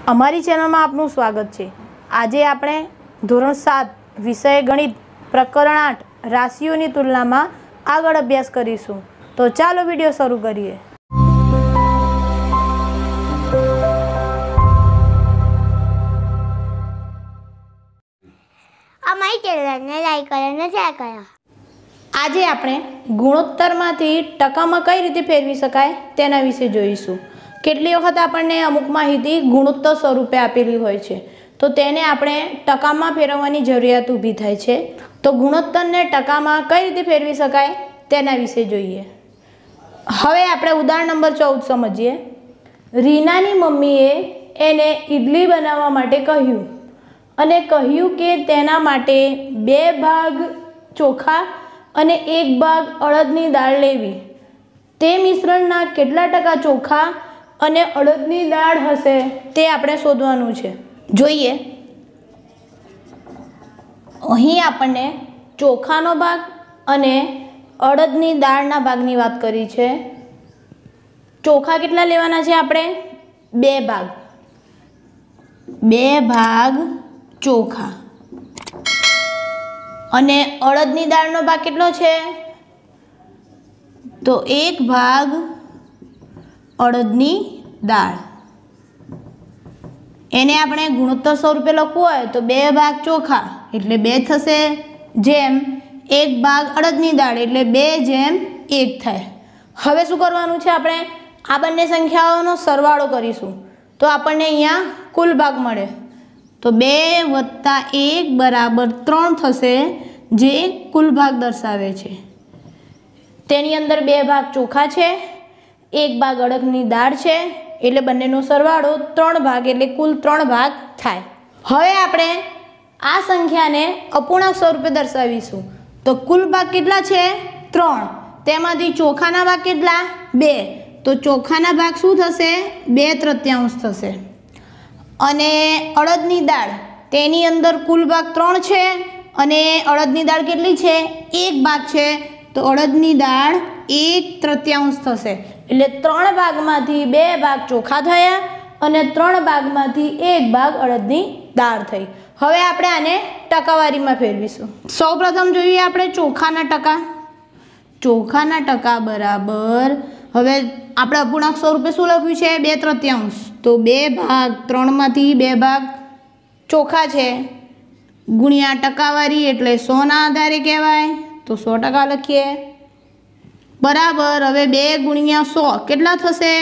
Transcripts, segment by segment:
અમારી ચેનલમાં આપનું સ્વાગત છે। આજે આપણે ધોરણ 7 વિષય ગણિત પ્રકરણ 8 રાશિઓની તુલનામાં આગળ અભ્યાસ કરીશું। તો ચાલો વિડિયો શરૂ કરીએ। અમારી ચેનલને લાઈક કરો અને શેર કરો। આજે આપણે ગુણોત્તરમાંથી ટકામાં કઈ રીતે ફેરવી શકાય તેના વિશે જોઈશું। કેટલી વખત આપણને અમુક માહિતી ગુણોત્તર સ્વરૂપે આપેલી હોય છે, તો તેને આપણે ટકામાં ફેરવવાની જરૂરિયાત ઊભી થાય છે। તો ગુણોત્તરને ટકામાં કઈ રીતે ફેરવી શકાય તેના વિશે જોઈએ। હવે આપણે ઉદાહરણ નંબર 14 સમજીએ। રીનાની મમ્મીએ એને ઇડલી બનાવવા માટે કહ્યું અને કહ્યું કે તેના માટે 2 ભાગ ચોખા અને 1 ભાગ અડદની દાળ લેવી। તે મિશ્રણના કેટલા ટકા ચોખા અને અડદની દાળ હશે તે આપણે શોધવાનું છે। જોઈએ, અહીં આપણને ચોખાનો ભાગ અને અડદની દાળના ભાગની વાત કરી છે। ચોખા કેટલા લેવાના છે? આપણે 2 ભાગ, 2 ભાગ ચોખા અને અડદની દાળનો ભાગ કેટલો છે? તો 1 ભાગ અડદની દાળ। એને આપણે ગુણોત્તર સ્વરૂપે લખવું હોય તો 2 ભાગ ચોખા એટલે 2 થશે, જેમ 1 ભાગ અડદની દાળ એટલે 2:1 થાય। હવે શું કરવાનું છે? આપણે આ બંને સંખ્યાઓનો સરવાળો કરીશું તો આપણને અહીંયા કુલ ભાગ મળે। તો 2 + 1 = 3 થશે, જે કુલ ભાગ દર્શાવે છે। તેની અંદર 2 ભાગ ચોખા છે, 1 ભાગ અડદની દાળ છે, એટલે બંનેનો સરવાળો 3 ભાગ એટલે કુલ 3 ભાગ થાય। હવે આપણે આ સંખ્યાને અપૂર્ણાંક સ્વરૂપે દર્શાવીશું। તો કુલ ભાગ કેટલા છે? 3। તેમાંથી ચોખાના ભાગ કેટલા? 2। તો ચોખાના ભાગ શું થશે? 2/3 થશે। અને અડદની દાળ, તેની અંદર કુલ ભાગ 3 છે અને અડદની દાળ કેટલી છે? 1 ભાગ છે, તો અડદની દાળ 1/3 થશે। એટલે 3 ભાગમાંથી 2 ભાગ ચોખા થયા અને 3 ભાગમાંથી 1 ભાગ અડદની દાળ થઈ। હવે આપણે આને ટકાવારીમાં ફેરવીશું। સૌપ્રથમ જોઈએ આપણે ચોખાના ટકા। ચોખાના ટકા બરાબર, હવે આપણે અપૂર્ણાંક સ્વરૂપે શું લખ્યું છે? 2/3। તો 2 ભાગ 3માંથી 2 ભાગ ચોખા છે ગુણ્યા ટકાવારી એટલે 100ના આધારે કહેવાય, તો 100% લખીએ બરાબર। હવે 2 × 100 કેટલા થશે?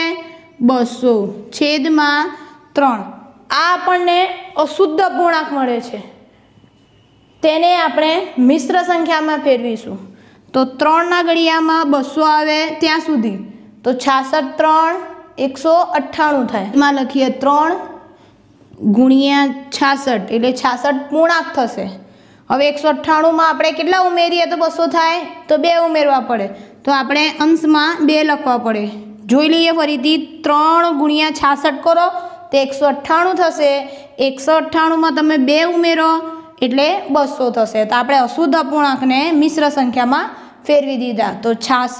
200/3। આ આપણને અશુદ્ધ અપૂર્ણાંક મળે છે, તેને આપણે મિશ્ર સંખ્યામાં ફેરવીશું। તો 3ના ઘડિયામાં 200 આવે ત્યાં સુધી, તો 66 × 198 થાય। એમાં લખીએ 3 × 66 એટલે 66 પૂર્ણાંક થશે। હવે 198માં આપણે કેટલા ઉમેરીએ તો 200 થાય? તો 2 ઉમેરવા પડે, તો આપણે અંશમાં 2 લખવા પડે। જોઈ લઈએ ફરીથી, 3 × 66 કરો તો 198 થશે। 198માં તમે 2 ઉમેરો એટલે 200 થશે। તો આપણે અશુદ્ધ અપૂર્ણાંકને મિશ્ર સંખ્યામાં ફેરવી દીધા। તો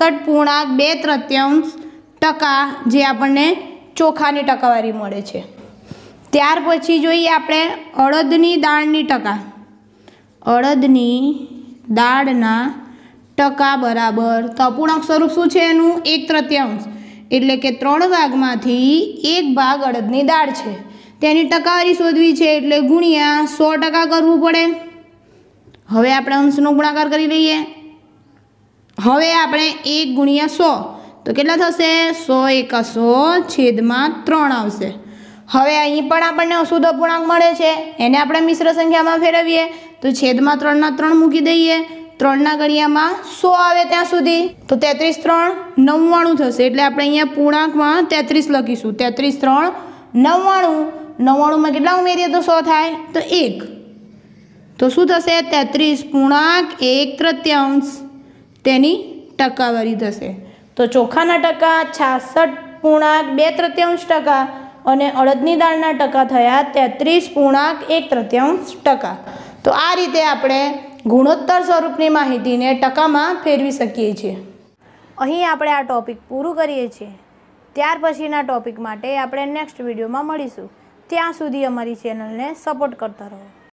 66.2/3 જે આપણને ચોખાની ટકાવારી મળે છે। ત્યાર પછી જોઈએ આપણે અડદની દાળની ટકા। અડદની દાળના ટકા બરાબર, તો અપૂર્ણાંક સ્વરૂપ શું છે એનું? 1/3 એટલે કે 3 ભાગમાંથી 1 ભાગ અડદની દાળ છે, તેની ટકાવારી શોધવી છે એટલે ગુણ્યા 100% કરવું પડે। હવે આપણે અંશનો ગુણાકાર કરી લઈએ। હવે આપણે 1 × 100 તો કેટલા થશે? 100 × 100/3 આવશે। હવે અહીં પણ આપણને અશુદ્ધ અપૂર્ણાંક મળે છે, એને આપણે મિશ્ર સંખ્યામાં ફેરવીએ તો છેદમાં 3ના 3 મૂકી દઈએ, 3ના ઘડિયામાં 100 આવે ત્યાં સુધી, તો 33×3 = 99 થશે। એટલે આપણે અહીંયા પૂર્ણાંકમાં 33 લખીશું। 33×3 = 99। 99માં કેટલા ઉમેરીએ તો 100 થાય? તો 1। તો શું થશે? 33.1/3 તેની ટકાવારી થશે। તો ચોખાના ટકા 66.2/3 અને અડદની દાળના ટકા થયા 33.1/3। તો આ રીતે આપણે ગુણોત્તર સ્વરૂપની માહિતીને ટકામાં ફેરવી શકીએ છીએ। અહીં આપણે આ ટોપિક પૂરું કરીએ છીએ। ત્યાર પછીના ટોપિક માટે આપણે નેક્સ્ટ વિડીયોમાં મળીશું। ત્યાં સુધી અમારી ચેનલને સપોર્ટ કરતા રહો.